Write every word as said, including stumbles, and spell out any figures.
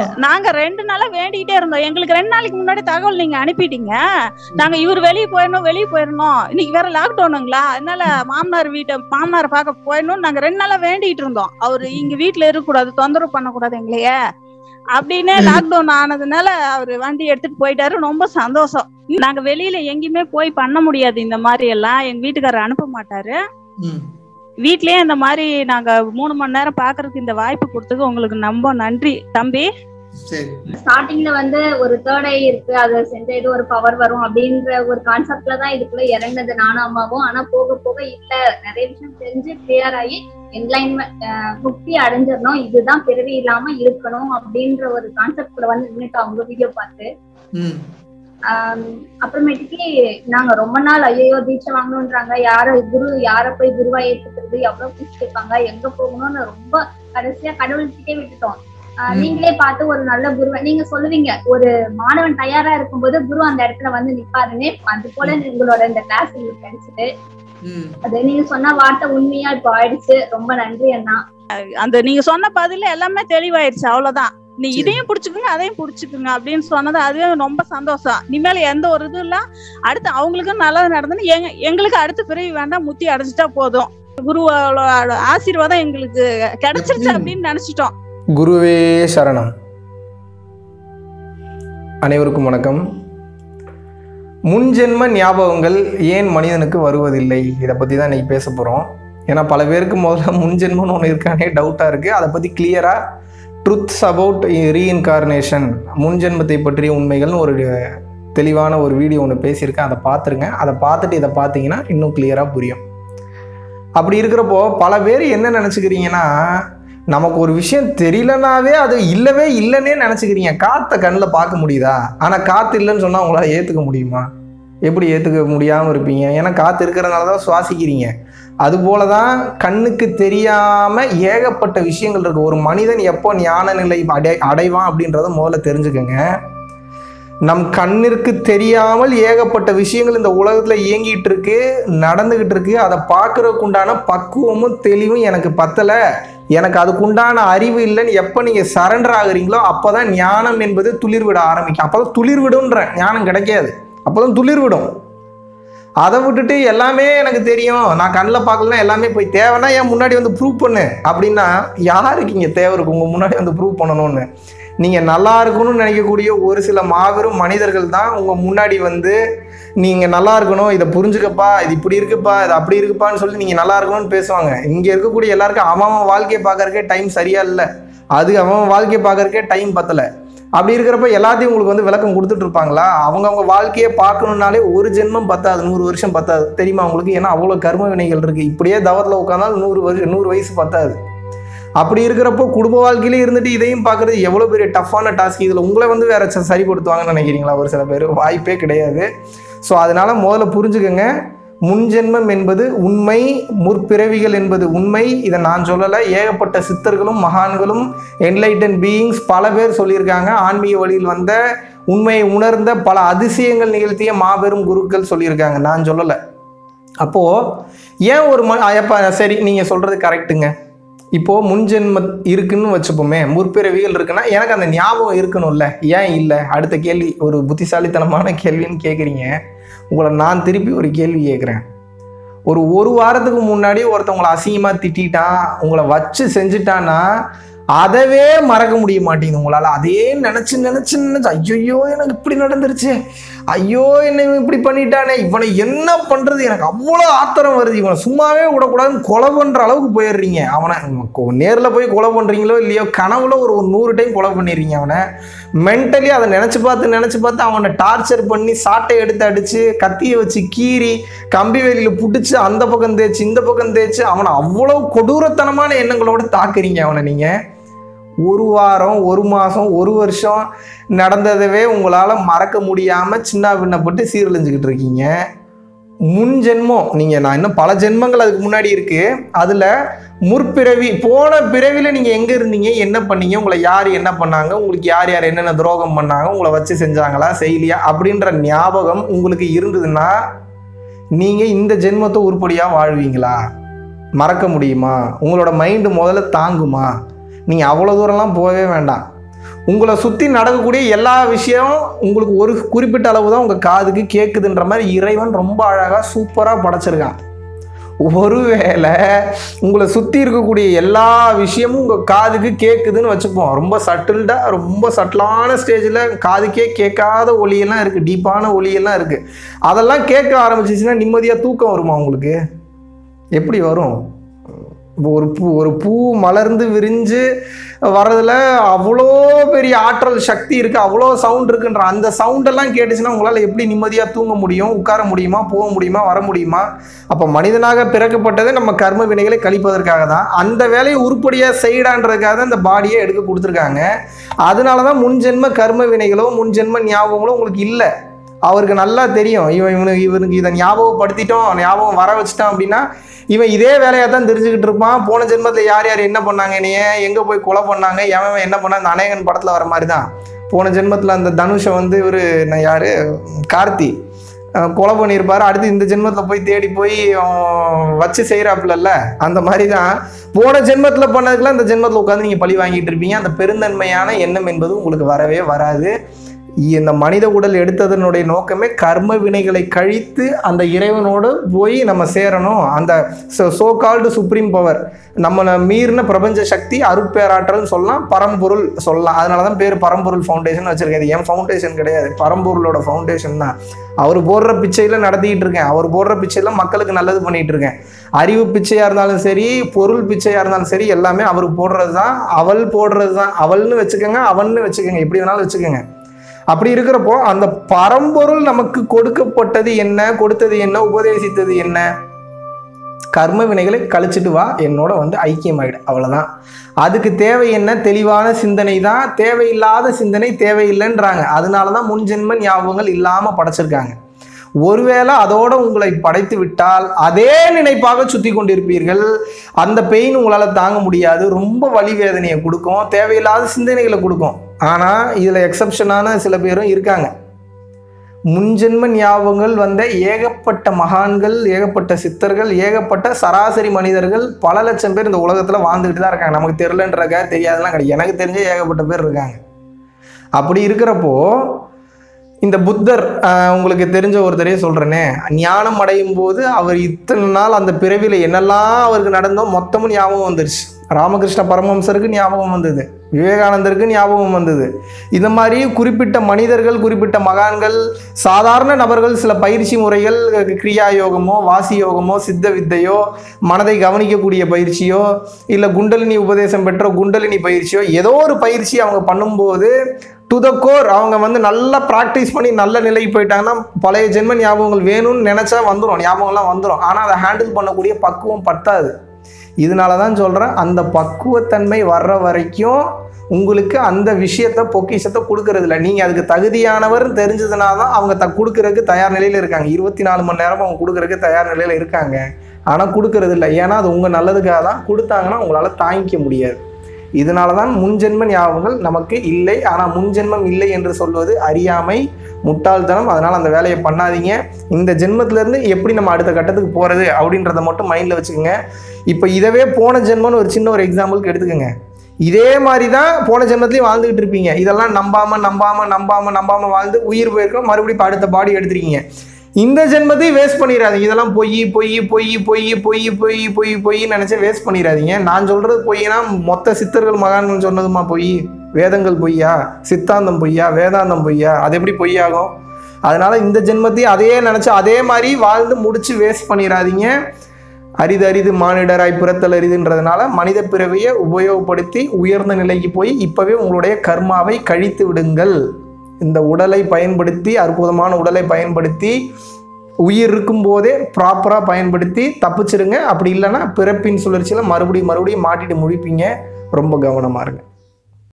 நாங்க ரெண்டு நாளா வேண்டிக்கிட்டே இருந்தோம். எங்களுக்கு ரெண்டு நாளைக்கு முன்னாடி தகவல் நீங்க அனுப்பிட்டீங்க. நாங்க இவர் வெளியே போயிடணும் வெளியே போயிடணும் இன்னைக்கு வேற லாக்டவுனுங்களா, அதனால மாமனார் வீட்டை மாமனாரை பார்க்க போயிடணும் நாங்க ரெண்டு நாளா வேண்டிட்டு இருந்தோம். அவரு இங்க வீட்டுல இருக்கக்கூடாது, தொந்தரவு பண்ணக்கூடாது எங்களையே அப்படின்னு. லாக்டவுன் ஆனதுனால அவரு வண்டி எடுத்துட்டு போயிட்டாரு. ரொம்ப சந்தோஷம். நாங்க வெளியில எங்கேயுமே போய் பண்ண முடியாது இந்த மாதிரி எல்லாம், எங்க வீட்டுக்காரர் அனுப்ப மாட்டாரு. வீட்லயே இந்த மாதிரி நாங்க மூணு மணி நேரம் பாக்குறதுக்கு இந்த வாய்ப்பு கொடுத்தது உங்களுக்கு ரொம்ப நன்றி தம்பி. ஸ்டார்டிங்ல வந்து ஒரு தேர்ட் ஐ இருக்கு, அதை செஞ்ச இது ஒரு பவர் வரும் அப்படின்ற ஒரு கான்செப்ட்ல தான் இதுக்குள்ள இறங்கினது நானும் அம்மாவும். ஆனா போக போக இல்ல, நிறைய விஷயம் தெரிஞ்சு கிளியர் ஆகி என்லைன்மெண்ட் முக்தி அடைஞ்சிடணும், இதுதான் பிறவி இல்லாம இருக்கணும் அப்படின்ற ஒரு கான்செப்ட்ல வந்து நின்னுட்டு அவங்க வீடியோ பார்த்து அப்புறமேட்டுக்கு நாங்க ரொம்ப நாள் ஐயோ தீட்சை வாங்கணும்ன்றாங்க, யார குரு யார போய் குருவா ஏத்துக்கிறது, எவ்வளவு பீஸ் கேட்பாங்க, எங்க போகணும்னு ரொம்ப கடைசியா கடவுள்கிட்டே விட்டுட்டோம். நீங்களே பார்த்து ஒரு நல்ல குருவை நீங்க சொல்லுவீங்க, ஒரு மாணவன் தயாரா இருக்கும்போது குரு அந்த இடத்துல வந்து நிப்பாருன்னு. அது போல உங்களோட இந்த கிளாஸ் உங்களுக்கு கிடைச்சிட்டு அது நீங்க சொன்ன வார்த்தை உண்மையா இப்ப ஆயிடுச்சு. ரொம்ப நன்றி அண்ணா. அந்த நீங்க சொன்ன பதில எல்லாமே தெளிவாயிடுச்சு. அவ்வளவுதான், நீ இதையும் புடிச்சுக்குங்க அதையும் புடிச்சுக்குங்க அப்படின்னு சொன்னது அதுவே ரொம்ப சந்தோஷம். இனிமேல எந்த ஒரு இதுவும் இல்ல, அடுத்து அவங்களுக்கும் நல்லது நடந்துன்னு எங்க எங்களுக்கு அடுத்த பிறவி வேண்டாம், முத்தி அடைஞ்சிட்டா போதும், குருவோட ஆசீர்வாதம் எங்களுக்கு கிடைச்சிருச்சு அப்படின்னு நினைச்சிட்டோம். குருவே சரணம். அனைவருக்கும் வணக்கம். முன்ஜென்ம ஞாபகங்கள் ஏன் மனிதனுக்கு வருவதில்லை, இதை பற்றி தான் இன்றைக்கி பேச போகிறோம். ஏன்னா பல பேருக்கு முதல்ல முன்ஜென்மன்னு ஒன்று இருக்கானே டவுட்டாக இருக்குது. அதை பற்றி கிளியராக ட்ருத்ஸ் அபவுட் ரீஇன்கார்னேஷன், முன்ஜென்மத்தை பற்றிய உண்மைகள்னு ஒரு தெளிவான ஒரு வீடியோ ஒன்று பேசியிருக்கேன். அதை பார்த்துருங்க. அதை பார்த்துட்டு இதை பார்த்தீங்கன்னா இன்னும் கிளியராக புரியும். அப்படி இருக்கிறப்போ பல பேர் என்ன நினச்சிக்கிறீங்கன்னா, நமக்கு ஒரு விஷயம் தெரியலனாவே அது இல்லவே இல்லைன்னே நினச்சிக்கிறீங்க. காற்றை கண்ணில் பார்க்க முடியுதா, ஆனால் காற்று இல்லைன்னு சொன்னால் உங்களால் ஏற்றுக்க முடியுமா? எப்படி ஏற்றுக்க முடியாமல் இருப்பீங்க? ஏன்னா காற்று இருக்கிறதுனால தான் சுவாசிக்கிறீங்க. அதுபோல தான் கண்ணுக்கு தெரியாமல் ஏகப்பட்ட விஷயங்கள் இருக்குது. ஒரு மனிதன் எப்போ ஞான நிலை அடை அடைவான் அப்படின்றத முதல்ல தெரிஞ்சுக்கங்க. நம் கண்ணிற்கு தெரியாமல் ஏகப்பட்ட விஷயங்கள் இந்த உலகத்தில் இயங்கிட்டு இருக்கு, நடந்துகிட்டு இருக்கு. அதை பார்க்கறதுக்கு உண்டான பக்குவமும் தெளிவும் எனக்கு பத்தலை, எனக்கு அதுக்குண்டான அறிவு இல்லைன்னு எப்போ நீங்கள் சரண்டர் ஆகுறீங்களோ அப்போ தான் ஞானம் என்பது துளிர்விட ஆரம்பிக்கும். அப்போ தான் துளிர்விடுன்ற ஞானம் கிடைக்காது, அப்போ தான் துளிர்விடும். அதை விட்டுட்டு எல்லாமே எனக்கு தெரியும், நான் கண்ணில் பார்க்கலாம், எல்லாமே போய் தேவைன்னா என் முன்னாடி வந்து ப்ரூவ் பண்ணு அப்படின்னா யாருக்கு இங்கே தேவை இருக்கு உங்கள் முன்னாடி வந்து ப்ரூவ் பண்ணணும்னு? நீங்கள் நல்லா இருக்கணும்னு நினைக்கக்கூடிய ஒரு சில மாபெரும் மனிதர்கள் தான் உங்கள் முன்னாடி வந்து நீங்கள் நல்லா இருக்கணும், இதை புரிஞ்சுக்கப்பா, இது இப்படி இருக்குப்பா, இது அப்படி இருக்குப்பான்னு சொல்லி நீங்கள் நல்லா இருக்கணும்னு பேசுவாங்க. இங்கே இருக்கக்கூடிய எல்லாருக்கும் அவன் வாழ்க்கையை பார்க்கறக்கே டைம் சரியா இல்லை, அது அவன் வாழ்க்கையை பார்க்கறக்கே டைம் பத்தலை. அப்படி இருக்கிறப்ப எல்லாத்தையும் உங்களுக்கு வந்து விளக்கம் கொடுத்துட்டு இருப்பாங்களா? அவங்க அவங்க வாழ்க்கையை பார்க்கணுன்னாலே ஒரு ஜென்மம் பத்தாது, நூறு வருஷம் பத்தாது, தெரியுமா உங்களுக்கு? ஏன்னா அவ்வளோ கர்ம வினைகள் இருக்குது. இப்படியே தவத்தில் உட்காந்தாலும் நூறு வருஷம் நூறு வயசு பத்தாது. அப்படி இருக்கிறப்போ குடும்ப வாழ்க்கையிலே இருந்துட்டு இதையும் பார்க்குறது எவ்வளோ பெரிய டஃப்பான டாஸ்க். இதில் உங்களை வந்து வேற சரிப்படுத்துவாங்கன்னு நினைக்கிறீங்களா? ஒரு சில பேர் வாய்ப்பே கிடையாது. ஸோ அதனால் முதல்ல புரிஞ்சுக்கங்க, முன்ஜென்மம் என்பது உண்மை, முற்பிறவிகள் என்பது உண்மை. இதை நான் சொல்லலை, ஏகப்பட்ட சித்தர்களும் மகான்களும் என்லைட்டன் பீயிங்ஸ் பல பேர் சொல்லியிருக்காங்க. ஆன்மீக வழியில் வந்த உண்மையை உணர்ந்த பல அதிசயங்கள் நிகழ்த்திய மாபெரும் குருக்கள் சொல்லியிருக்காங்க, நான் சொல்லலை. அப்போது ஏன் ஒரு ம எப்போ சரி நீங்கள் சொல்கிறது கரெக்டுங்க, இப்போது முன்ஜென்ம இருக்குன்னு வச்சுப்போமே, முற்பிறவிகள் இருக்குன்னா எனக்கு அந்த ஞாபகம் இருக்கணும்ல, ஏன் இல்லை? அடுத்த கேள்வி ஒரு புத்திசாலித்தனமான கேள்வின்னு கேட்குறீங்க. உங்களை நான் திருப்பி ஒரு கேள்வி கேட்குறேன். ஒரு ஒரு வாரத்துக்கு முன்னாடி ஒருத்தவங்களை அசிங்கமாக திட்டான், உங்களை வச்சு செஞ்சுட்டான்னா அதவே மறக்க முடிய மாட்டேங்குது உங்களால். அதே நினச்சி நினச்சி நினச்சி ஐயோ எனக்கு இப்படி நடந்துருச்சு, ஐயோ என்ன இப்படி பண்ணிட்டானே, இவனை என்ன பண்ணுறது, எனக்கு அவ்வளோ ஆத்திரம் வருது, இவனை சும்மாவே விடக்கூடாதுன்னு கொலை பண்ணுற அளவுக்கு போயிடுறீங்க. அவனை நேரில் போய் கொலை பண்ணுறீங்களோ இல்லையோ, கனவுல ஒரு ஒரு நூறு டைம் கொலை பண்ணிடுறீங்க அவனை. மென்டலி அதை நினச்சி பார்த்து நினச்சி பார்த்து அவனை டார்ச்சர் பண்ணி சாட்டை எடுத்து அடித்து கத்தியை வச்சு கீறி கம்பி வேலியில் புடிச்சு அந்த பக்கம் தேய்ச்சி இந்த பக்கம் தேய்ச்சி அவனை அவ்வளோ கொடூரத்தனமான எண்ணங்களோடு தாக்குறீங்க அவனை. நீங்கள் ஒரு வாரம் ஒரு மாதம் ஒரு வருஷம் நடந்ததவே உங்களால் மறக்க முடியாமல் சின்ன பின்னப்பட்டு சீரழிஞ்சுக்கிட்டு இருக்கீங்க. முன் ஜென்மம் நீங்கள், நான் இன்னும் பல ஜென்மங்கள் அதுக்கு முன்னாடி இருக்குது, அதில் முற்பிறவி போன பிறவியில் நீங்கள் எங்கே இருந்தீங்க, என்ன பண்ணீங்க, உங்களை யார் என்ன பண்ணாங்க, உங்களுக்கு யார் யார் என்னென்ன துரோகம் பண்ணாங்க, உங்களை வச்சு செஞ்சாங்களா செய்யலையா அப்படின்ற ஞாபகம் உங்களுக்கு இருந்ததுன்னா நீங்கள் இந்த ஜென்மத்தை உருப்படியாக வாழ்வீங்களா? மறக்க முடியுமா? உங்களோட மைண்டு முதல்ல தாங்குமா? நீங்கள் அவ்வளோ தூரம்லாம் போகவே வேண்டாம். உங்களை சுற்றி நடக்கக்கூடிய எல்லா விஷயம் உங்களுக்கு ஒரு குறிப்பிட்ட அளவு தான் உங்கள் காதுக்கு கேட்குதுன்ற மாதிரி இறைவன் ரொம்ப அழகாக சூப்பராக படைச்சிருக்கான். ஒருவேளை உங்களை சுற்றி இருக்கக்கூடிய எல்லா விஷயமும் உங்கள் காதுக்கு கேட்குதுன்னு வச்சுப்போம். ரொம்ப சட்டில்டாக ரொம்ப சட்டிலான ஸ்டேஜில் காதுக்கே கேட்காத ஒலியெல்லாம் இருக்குது, டீப்பான ஒலியெல்லாம் இருக்குது. அதெல்லாம் கேட்க ஆரம்பிச்சிச்சுன்னா நிம்மதியாக தூக்கம் வருமா உங்களுக்கு? எப்படி வரும்? ஒரு பூ ஒரு பூ மலர்ந்து விரிஞ்சு வர்றதுல அவ்வளோ பெரிய ஆற்றல் சக்தி இருக்குது, அவ்வளோ சவுண்ட் இருக்குன்ற அந்த சவுண்டெல்லாம் கேட்டுச்சுன்னா உங்களால் எப்படி நிம்மதியாக தூங்க முடியும்? உட்கார முடியுமா? போக முடியுமா? வர முடியுமா? அப்போ மனிதனாக பிறக்கப்பட்டதே நம்ம கர்ம வினைகளை கழிப்பதற்காக தான். அந்த வேலையை உருப்படியாக செய்யடான்றதுக்காக தான் இந்த பாடியை எடுக்க கொடுத்துருக்காங்க. அதனால தான் முன்ஜென்ம கர்ம வினைகளோ முன்ஜென்ம ஞாபகங்களோ உங்களுக்கு இல்லை. அவருக்கு நல்லா தெரியும், இவன் இவனுக்கு இவனுக்கு இதை ஞாபகப்படுத்திட்டோம், ஞாபகம் வர வச்சுட்டான் அப்படின்னா இவன் இதே வேலையாக தான் தெரிஞ்சுக்கிட்டு இருப்பான். போன ஜென்மத்தில் யார் யார் என்ன பண்ணாங்க, என்னைய எங்கே போய் கொலை பண்ணாங்க, எவன் என்ன பண்ணா, இந்த அநேகன் படத்தில் வர மாதிரி தான். போன ஜென்மத்தில் அந்த தனுஷை வந்து இவர் யார் கார்த்தி கொலை பண்ணியிருப்பார். அடுத்து இந்த ஜென்மத்தில் போய் தேடி போய் வச்சு செய்கிறாப்புலல்ல, அந்த மாதிரி தான் போன ஜென்மத்தில் பண்ணதுக்குலாம் இந்த ஜென்மத்தில் உட்காந்து நீங்கள் பழி வாங்கிட்டு இருப்பீங்க. அந்த பெருந்தன்மையான எண்ணம் என்பது உங்களுக்கு வரவே வராது. இந்த மனித உடல் எடுத்ததனுடைய நோக்கமே கர்ம வினைகளை கழித்து அந்த இறைவனோடு போய் நம்ம சேரணும். அந்த சோ கால்டு சுப்ரீம் பவர், நம்மளை மீறின பிரபஞ்ச சக்தி, அருட்பேராற்றல்னு சொல்லலாம், பரம்பொருள் சொல்லலாம். அதனால தான் பேர் பரம்பொருள் ஃபவுண்டேஷன் வச்சுருக்கேன். என் ஃபவுண்டேஷன் கிடையாது, பரம்பொருளோட ஃபவுண்டேஷன் தான். அவர் போடுற பிச்சையில் நடத்திக்கிட்டு இருக்கேன், அவர் போடுற பிச்சையில் மக்களுக்கு நல்லது பண்ணிகிட்டு இருக்கேன். அறிவு பிச்சையாக இருந்தாலும் சரி, பொருள் பிச்சையாக இருந்தாலும் சரி, எல்லாமே அவர் போடுறது தான், அவள் போடுறது தான். அவள்னு வச்சுக்கோங்க, அவன்னு வச்சுக்கோங்க, எப்படி வேணாலும் வச்சுக்கோங்க. அப்படி இருக்கிறப்போ அந்த பரம்பொருள் நமக்கு கொடுக்கப்பட்டது என்ன, கொடுத்தது என்ன, உபதேசித்தது என்ன? கர்ம வினைகளை கழிச்சிட்டு வா, என்னோட வந்து ஐக்கியமாயிடு, அவ்வளோதான். அதுக்கு தேவை என்ன? தெளிவான சிந்தனை தான். தேவையில்லாத சிந்தனை தேவையில்லைன்றாங்க. அதனால தான் முன்ஜென்ம ஞாபகங்கள் இல்லாமல் படைச்சிருக்காங்க. ஒருவேளை அதோட உங்களை படைத்து விட்டால் அதே நினைப்பாக சுற்றி கொண்டிருப்பீர்கள். அந்த பெயின் உங்களால் தாங்க முடியாது, ரொம்ப வலி வேதனையை கொடுக்கும், தேவையில்லாத சிந்தனைகளை கொடுக்கும். ஆனால் இதில் எக்ஸப்ஷனான சில பேரும் இருக்காங்க. முன்ஜென்ம ஞாபகங்கள் வந்த ஏகப்பட்ட மகான்கள், ஏகப்பட்ட சித்தர்கள், ஏகப்பட்ட சராசரி மனிதர்கள், பல லட்சம் பேர் இந்த உலகத்தில் வாழ்ந்துக்கிட்டு தான் இருக்காங்க. நமக்கு தெரிலன்றக்கா தெரியாதெல்லாம் கிடையாது, எனக்கு தெரிஞ்ச ஏகப்பட்ட பேர் இருக்காங்க. அப்படி இருக்கிறப்போ இந்த புத்தர், உங்களுக்கு தெரிஞ்ச ஒருத்தரையே சொல்கிறேனே, ஞானம் அடையும் போது அவர் இத்தனை நாள் அந்த பிறவியில் என்னெல்லாம் அவருக்கு நடந்தோ மொத்தமும் ஞாபகம் வந்துருச்சு. ராமகிருஷ்ண பரமஹம்சருக்கு ஞாபகம் வந்தது, விவேகானந்தருக்கு ஞாபகம் வந்தது. இந்த மாதிரி குறிப்பிட்ட மனிதர்கள், குறிப்பிட்ட மகான்கள், சாதாரண நபர்கள் சில பயிற்சி முறைகள், கிரியா யோகமோ, வாசி யோகமோ, சித்த வித்தையோ, மனதை கவனிக்கக்கூடிய பயிற்சியோ, இல்லை குண்டலினி உபதேசம் பெற்ற குண்டலினி பயிற்சியோ, ஏதோ ஒரு பயிற்சி அவங்க பண்ணும்போது டு த கோர் அவங்க வந்து நல்லா ப்ராக்டிஸ் பண்ணி நல்ல நிலைக்கு போயிட்டாங்கன்னா பழைய ஜென்ம ஞாபகங்கள் வேணும்னு நினச்சா வந்துடும், ஞாபகம்லாம் வந்துடும். ஆனால் அதை ஹேண்டில் பண்ணக்கூடிய பக்குவம் பத்தாது. இதனால தான் சொல்கிறேன், அந்த பக்குவத்தன்மை வர்ற வரைக்கும் உங்களுக்கு அந்த விஷயத்தை பொக்கிஷத்தை கொடுக்கறதில்ல. நீங்கள் அதுக்கு தகுதியானவர் தெரிஞ்சதுனால தான் அவங்க த கொடுக்கறதுக்கு தயார் நிலையில் இருக்காங்க. இருபத்தி நாலு மணி நேரம் அவங்க கொடுக்கறதுக்கு தயார் நிலையில் இருக்காங்க. ஆனால் கொடுக்கறது இல்லை. ஏன்னா அது உங்கள் நல்லதுக்காக தான். கொடுத்தாங்கன்னா உங்களால் தாங்கிக்க முடியாது. இதனால தான் முன்ஜென்ம ஞாபகங்கள் நமக்கு இல்லை. ஆனால் முன்ஜென்மம் இல்லை என்று சொல்வது அறியாமை, முட்டாள்தனம். அதனால் அந்த வேலையை பண்ணாதீங்க. இந்த ஜென்மத்திலேருந்து எப்படி நம்ம அடுத்த கட்டத்துக்கு போகிறது அப்படின்றத மட்டும் மைண்டில் வச்சுக்கோங்க. இப்போ இதவே போன ஜென்மம்னு ஒரு சின்ன ஒரு எக்ஸாம்பிளுக்கு எடுத்துக்கோங்க. இதே மாதிரி தான் போன ஜென்மத்துலேயும் வாழ்ந்துக்கிட்டு இருப்பீங்க. இதெல்லாம் நம்பாமல் நம்பாமல் நம்பாமல் நம்பாமல் வாழ்ந்து உயிர் போயிருக்கோம். மறுபடியும் இப்போ அடுத்த பாடி எடுத்துருக்கீங்க. இந்த ஜென்மத்தையும் வேஸ்ட் பண்ணிடாதீங்க. இதெல்லாம் பொய் பொய் பொய் பொய் பொய் பொய் பொய் பொய்ன்னு நினச்சி வேஸ்ட் பண்ணிடாதீங்க. நான் சொல்கிறது பொய்னா மொத்த சித்தர்கள் மகான்கள் சொன்னதுமா பொய்? வேதங்கள் பொய்யா? சித்தாந்தம் பொய்யா? வேதாந்தம் பொய்யா? அது எப்படி பொய்யாகும்? அதனால் இந்த ஜென்மத்தையும் அதே நினச்சி அதே மாதிரி வாழ்ந்து முடித்து வேஸ்ட் பண்ணிடாதீங்க. அரிது அரிது மானிடராய் பிறத்தல் அரிதுன்றதுனால மனித பிறவியை உபயோகப்படுத்தி உயர்ந்த நிலைக்கு போய் இப்போவே உங்களுடைய கர்மாவை கழித்து விடுங்கள். இந்த உடலை பயன்படுத்தி, அற்புதமான உடலை பயன்படுத்தி, உயிர் இருக்கும் போதே ப்ராப்பராக பயன்படுத்தி தப்பிச்சிருங்க. அப்படி இல்லைன்னா பிறப்பின் சுழற்சியில் மறுபடியும் மறுபடியும் மாட்டிட்டு முழிப்பீங்க. ரொம்ப கவனமாக இருங்க.